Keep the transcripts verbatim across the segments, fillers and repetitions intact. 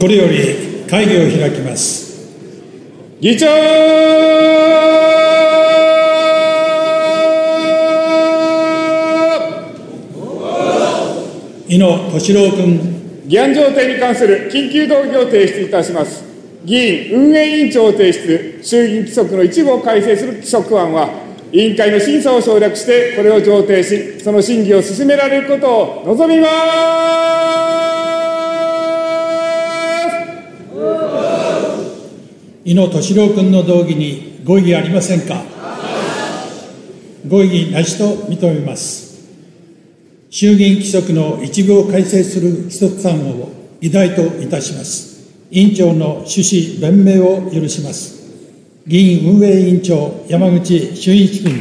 これより会議を開きます。 議長井野俊郎君。 議案状態に関する緊急動議を提出いたします。議員運営委員長を提出、衆議院規則の一部を改正する規則案は、委員会の審査を省略して、これを上呈し、その審議を進められることを望みます。 井野俊郎君の動議にご異議ありませんか。ご異議なしと認めます。衆議院規則の一部を改正する規則案を議題といたします。委員長の趣旨弁明を許します。議員運営委員長、山口俊一君。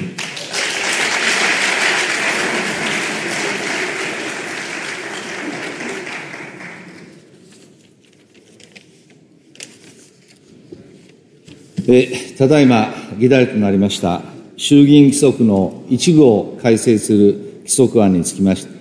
えただいま議題となりました衆議院規則の一部を改正する規則案につきまして、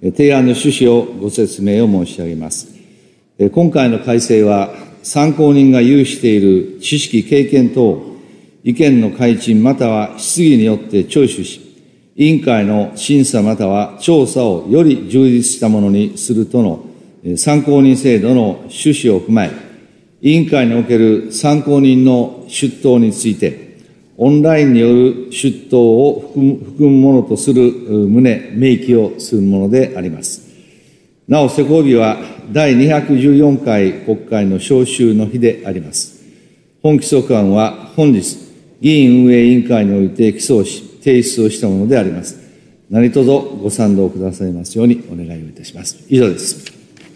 提案の趣旨をご説明を申し上げます。今回の改正は、参考人が有している知識、経験等、意見の開陳または質疑によって聴取し、委員会の審査または調査をより充実したものにするとの参考人制度の趣旨を踏まえ、委員会における参考人の出頭について、オンラインによる出頭を含むものとする旨、明記をするものであります。なお、施行日は第にひゃくじゅうよんかい国会の召集の日であります。本規則案は本日、議員運営委員会において起草し、提出をしたものであります。何卒ご賛同くださいますようにお願いをいたします。以上です。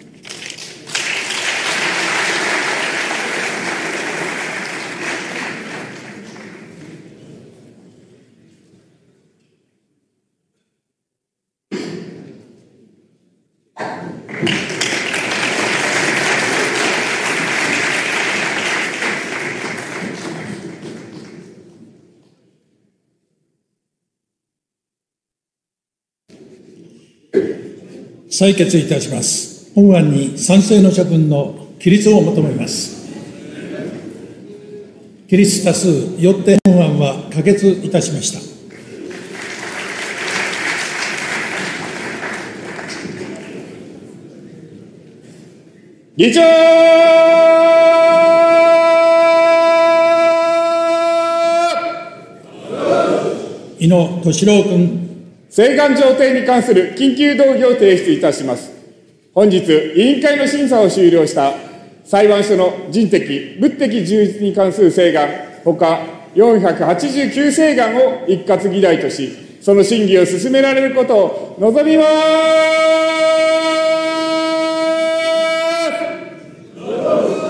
採決いたします。本案に賛成の諸君の起立を求めます。起立多数、よって本案は可決いたしました。 議長井野俊郎君。 請願状定に関する緊急動議を提出いたします。本日、委員会の審査を終了した裁判所の人的、物的充実に関する請願、ほかよんひゃくはちじゅうきゅう請願を一括議題とし、その審議を進められることを望みます。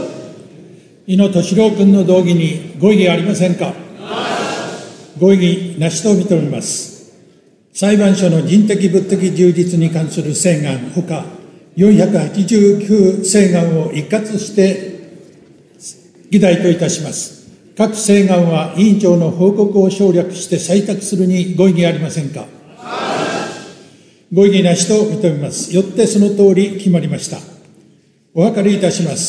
井野俊郎君の動議にご異議ありませんか。ご異議なしと認めます。裁判所の人的物的充実に関する請願ほかよんひゃくはちじゅうきゅう請願を一括して議題といたします。各請願は委員長の報告を省略して採択するにご異議ありませんか。ご異議なしと認めます。よってその通り決まりました。お諮りいたします。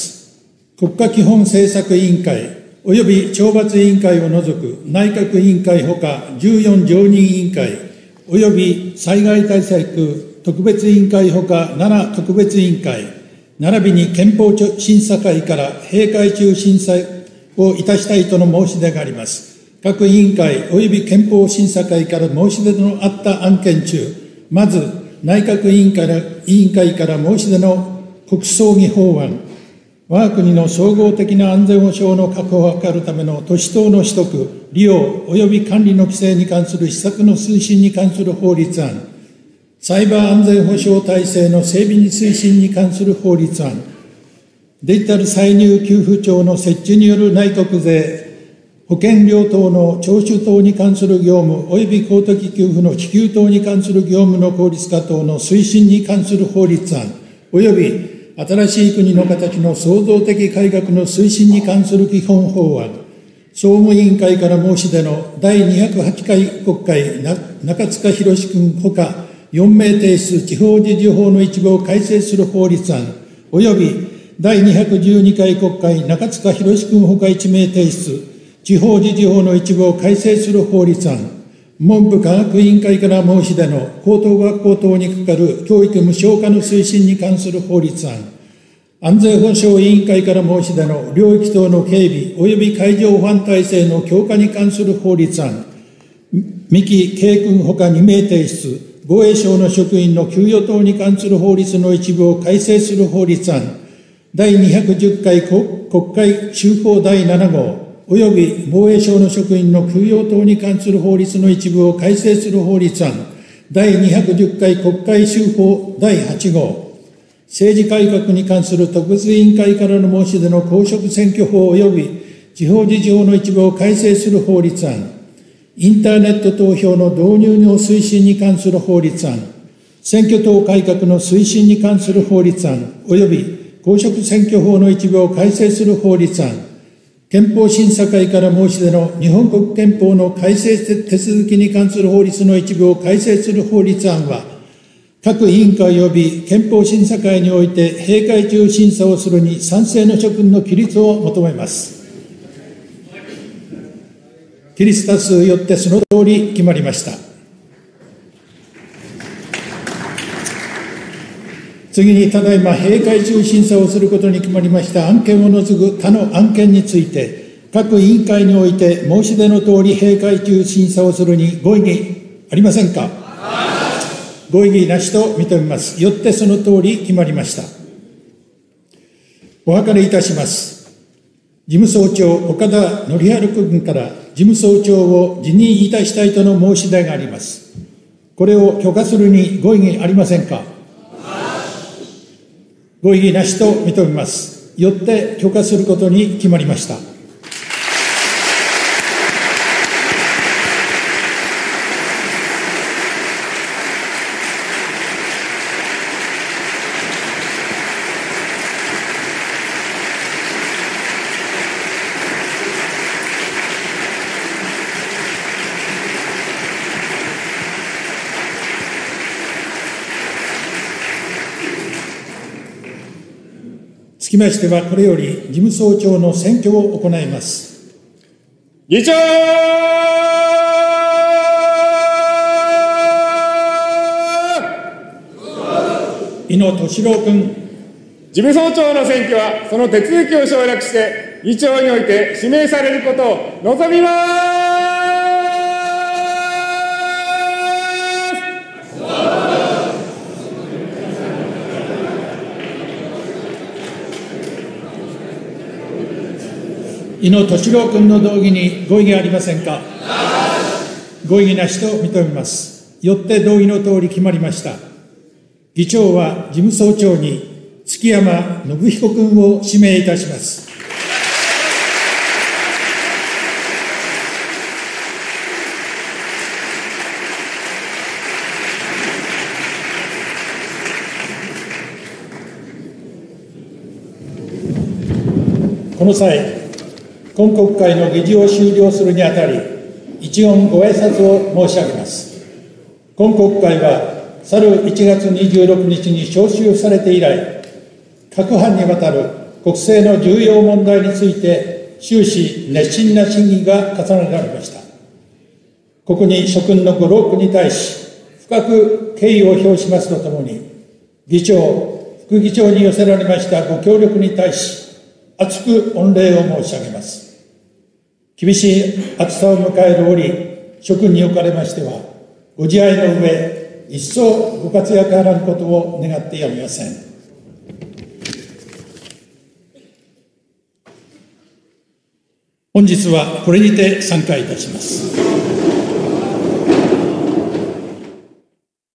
国家基本政策委員会および懲罰委員会を除く内閣委員会ほかじゅうよん常任委員会および災害対策特別委員会ほかなな特別委員会、並びに憲法審査会から閉会中審査をいたしたいとの申し出があります。各委員会および憲法審査会から申し出のあった案件中、まず内閣委員から委員会から申し出の国葬儀法案、我が国の総合的な安全保障の確保を図るための都市等の取得、利用及び管理の規制に関する施策の推進に関する法律案、サイバー安全保障体制の整備に推進に関する法律案、デジタル歳入給付庁の設置による内閣税、保険料等の徴収等に関する業務及び公的給付の支給等に関する業務の効率化等の推進に関する法律案、及び新しい国の形の創造的改革の推進に関する基本法案、総務委員会から申し出のだいにひゃくはちかい国会中塚宏君ほかよんめい提出地方自治法の一部を改正する法律案、及びだいにひゃくじゅうにかい国会中塚宏君ほかいちめい提出、地方自治法の一部を改正する法律案、文部科学委員会から申し出の高等学校等にかかる教育無償化の推進に関する法律案、安全保障委員会から申し出の領域等の警備及び海上保安体制の強化に関する法律案、三木慶君ほかにめい提出、防衛省の職員の給与等に関する法律の一部を改正する法律案、だいにひゃくじゅっかい国会修法だいなな号、および防衛省の職員の給与等に関する法律の一部を改正する法律案、だいにひゃくじゅっかい国会修法だいはち号、政治改革に関する特別委員会からの申し出の公職選挙法及び地方自治法の一部を改正する法律案、インターネット投票の導入の推進に関する法律案、選挙等改革の推進に関する法律案及び公職選挙法の一部を改正する法律案、憲法審査会から申し出の日本国憲法の改正手続きに関する法律の一部を改正する法律案は、各委員会及び憲法審査会において閉会中審査をするに賛成の諸君の起立を求めます。起立多数よってその通り決まりました。次に、ただいま閉会中審査をすることに決まりました案件を除く他の案件について、各委員会において申し出のとおり閉会中審査をするにご異議ありませんか。ご異議なしと認めます。よってそのとおり決まりました。お諮りいたします。事務総長岡田則治君から事務総長を辞任いたしたいとの申し出があります。これを許可するにご異議ありませんか。ご異議なしと認めます。よって許可することに決まりました。つきましては、これより事務総長の選挙を行います。 議長井野俊郎君。 事務総長の選挙は、その手続きを省略して、議長において指名されることを望みます。 井野俊郎君の動議にご異議ありませんか。ご異議なしと認めます。よって動議のとおり決まりました。議長は事務総長に築山信彦君を指名いたします。この際、今国会の議事を終了するにあたり、一言ご挨拶を申し上げます。今国会は、去るいちがつにじゅうろくにちに召集されて以来、各般にわたる国政の重要問題について、終始熱心な審議が重ねられました。ここに諸君のご労苦に対し、深く敬意を表しますとともに、議長、副議長に寄せられましたご協力に対し、厚く御礼を申し上げます。厳しい暑さを迎える折、諸君におかれましては、ご自愛の上、一層ご活躍あらんことを願ってやみません。本日はこれにて散会いたします。